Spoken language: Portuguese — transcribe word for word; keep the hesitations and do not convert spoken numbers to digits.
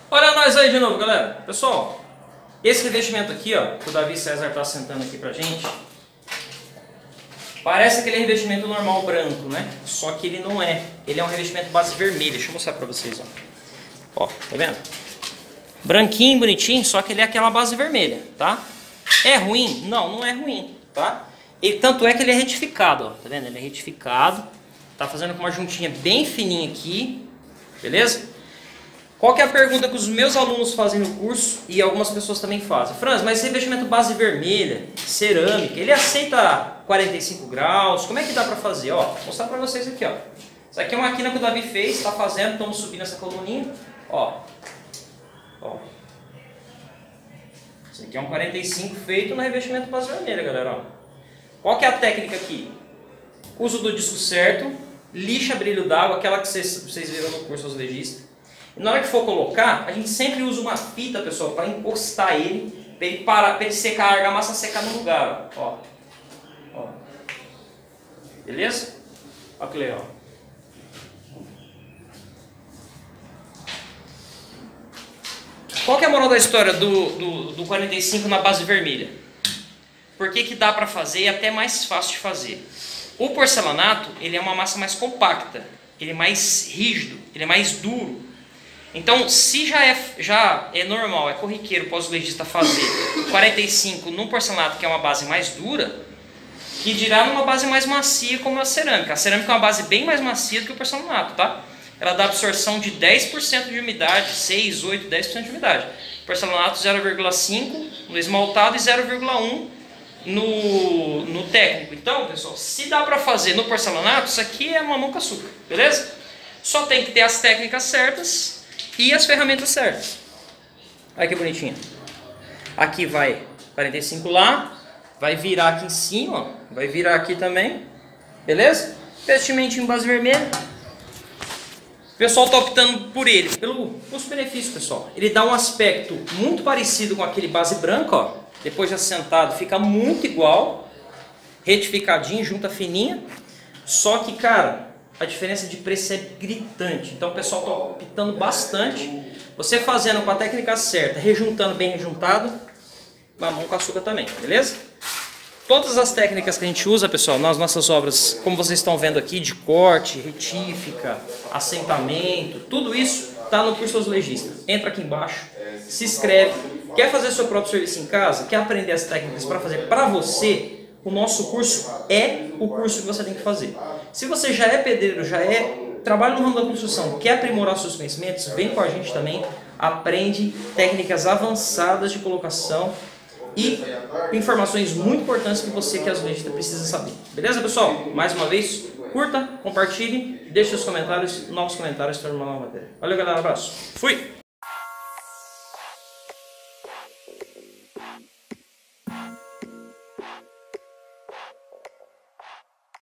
Olha nós aí de novo, galera. Pessoal, esse revestimento aqui, ó, que o Davi César tá sentando aqui pra gente, parece aquele revestimento normal branco, né? Só que ele não é. Ele é um revestimento base vermelha. Deixa eu mostrar pra vocês, ó. Ó, tá vendo? Branquinho, bonitinho, só que ele é aquela base vermelha, tá? É ruim? Não, não é ruim, tá? E tanto é que ele é retificado, ó. Tá vendo? Ele é retificado. Tá fazendo com uma juntinha bem fininha aqui, beleza? Qual que é a pergunta que os meus alunos fazem no curso e algumas pessoas também fazem? Franz, mas esse revestimento base vermelha, cerâmica, ele aceita quarenta e cinco graus? Como é que dá para fazer? Ó, vou mostrar para vocês aqui, ó. Isso aqui é uma máquina que o Davi fez, está fazendo, estamos subindo essa coluninha, ó. Ó. Isso aqui é um quarenta e cinco feito no revestimento base vermelha, galera, ó. Qual que é a técnica aqui? Uso do disco certo, lixa brilho d'água, aquela que vocês, vocês viram no curso azulejista. E na hora que for colocar, a gente sempre usa uma fita, pessoal, para encostar ele, para ele parar, para ele secar, a argamassa secar no lugar, ó. Ó. Beleza? Olha que legal. Qual que é a moral da história do, do, do quarenta e cinco na base vermelha? Por que que dá para fazer e é até mais fácil de fazer? O porcelanato, ele é uma massa mais compacta, ele é mais rígido, ele é mais duro. Então, se já é, já é normal, é corriqueiro o pós-legista fazer quarenta e cinco no porcelanato, que é uma base mais dura, que dirá numa base mais macia como a cerâmica. A cerâmica é uma base bem mais macia do que o porcelanato, tá? Ela dá absorção de dez por cento de umidade, seis, oito, dez por cento de umidade. Porcelanato zero vírgula cinco no esmaltado e zero vírgula um no, no técnico. Então, pessoal, se dá para fazer no porcelanato, isso aqui é mamão com açúcar, beleza? Só tem que ter as técnicas certas e as ferramentas certas. Olha que bonitinho. Aqui vai quarenta e cinco lá, vai virar aqui em cima, ó, vai virar aqui também, beleza? Vestimento em base vermelha. O pessoal está optando por ele, pelo custo-benefício, pessoal. Ele dá um aspecto muito parecido com aquele base branca, ó. Depois de assentado fica muito igual, retificadinho, junta fininha. Só que, cara, a diferença de preço é gritante. Então o pessoal está optando bastante. Você fazendo com a técnica certa, rejuntando bem rejuntado, mamão com açúcar também, beleza? Todas as técnicas que a gente usa, pessoal, nas nossas obras, como vocês estão vendo aqui, de corte, retífica, assentamento, tudo isso está no curso azulejista. Entra aqui embaixo, se inscreve. Quer fazer seu próprio serviço em casa? Quer aprender as técnicas para fazer para você? O nosso curso é o curso que você tem que fazer. Se você já é pedreiro, já é trabalha no ramo da construção, quer aprimorar seus conhecimentos, vem com a gente também, aprende técnicas avançadas de colocação e informações muito importantes que você, que é azulejista, precisa saber. Beleza, pessoal? Mais uma vez, curta, compartilhe, deixe seus comentários, novos comentários para uma nova matéria. Valeu, galera, um abraço. Fui!